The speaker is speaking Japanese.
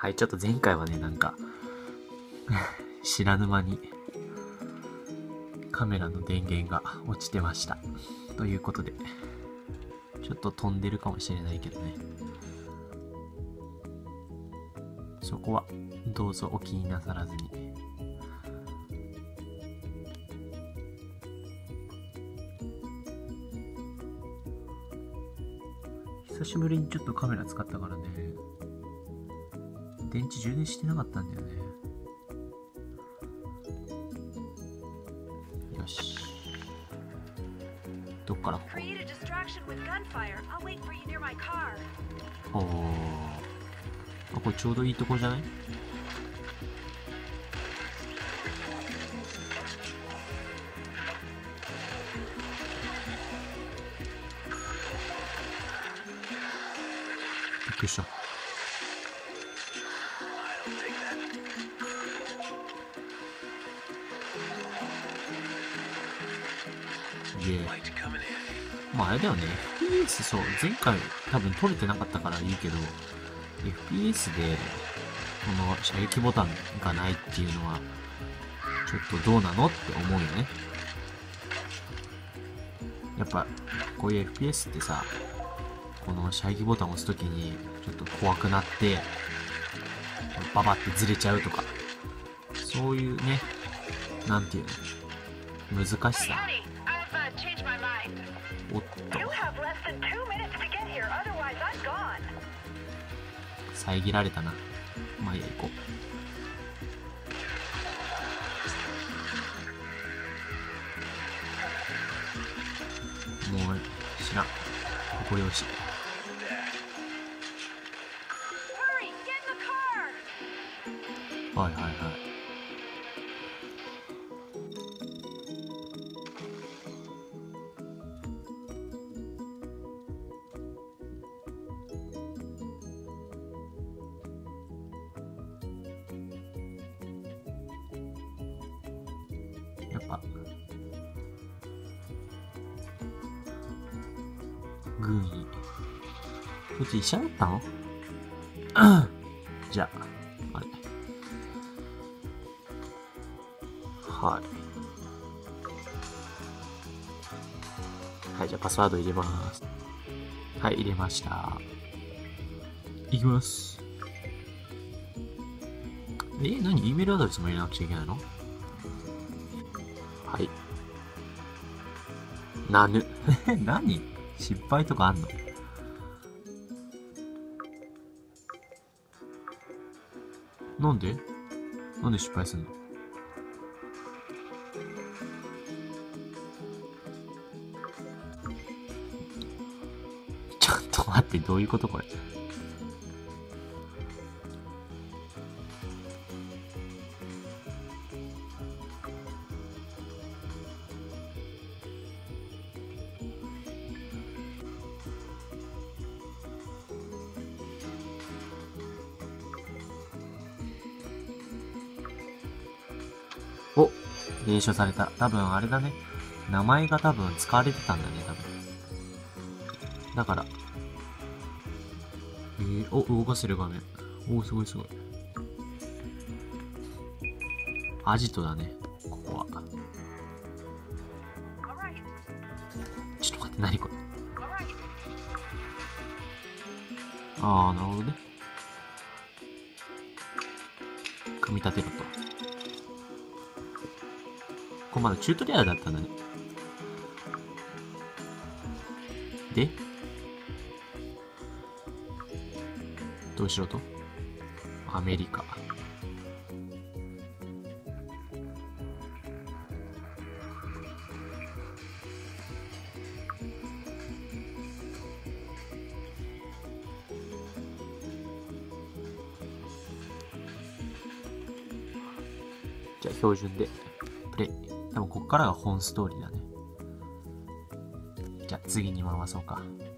はい、ちょっと前回はね、なんか、知らぬ間に、カメラの電源が落ちてました。ということで、ちょっと飛んでるかもしれないけどね。そこは、どうぞお気になさらずに。久しぶりにちょっとカメラ使ったからね、電池充電してなかったんだよね。よし。どっからここ？おー。あ、これちょうどいいとこじゃない？びっくりした。まああれだよね。FPS、そう、前回多分撮れてなかったからいいけど、FPS で、この射撃ボタンがないっていうのは、ちょっとどうなのって思うよね。やっぱ、こういう FPS ってさ、この射撃ボタンを押すときに、ちょっと怖くなって、ババってずれちゃうとか、そういうね、なんていうの、難しさ。おっと。遮られたな。まあいいや、行こう。もう、知らん。これをし。はいはいはい。やっぱ、軍医。こいつ医者だったの？じゃあ、あれ。はい。はい、じゃあパスワード入れます。はい、入れました。いきます。何？ E メールアドレスも入れなくちゃいけないの？はい。何？失敗とかあんの？なんで失敗すんの？ちょっと待って、どういうことこれ。お、認証された。多分あれだね。名前が多分使われてたんだね、多分。だから。お、動かせる画面。お、すごいすごい。アジトだね、ここは。ちょっと待って、何これ。あー、なるほどね。組み立てろと。これまだチュートリアルだったんだね。でどうしろと？アメリカ。じゃあ標準でプレイ。多分こっからが本ストーリーだね。じゃあ次に回そうか。